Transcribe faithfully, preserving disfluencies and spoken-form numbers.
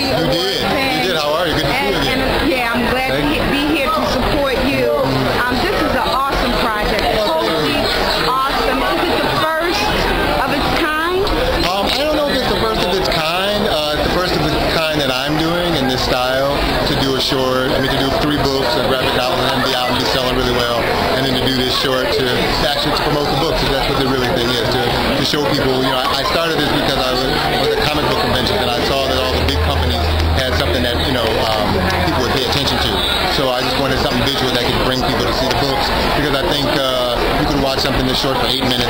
You award did. thing. You did. How are you? Good to see you And, again. and yeah, I'm glad to he- be here to support you. Um, this is an awesome project. Totally awesome. Is it the first of its kind? Um, I don't know if it's the first of its kind. Uh, it's the first of its kind that I'm doing in this style, to do a short, I mean to do three books, a graphic novel, and then be out and be selling really well, and then to do this short to, to actually to promote the books, because that's what the really thing is, to, to show people, you know, I, I started this because I was, was at comic book convention, and I saw that all the big companies had something that, you know, um, people would pay attention to. So I just wanted something visual that could bring people to see the books, because I think uh, you could watch something this short for eight minutes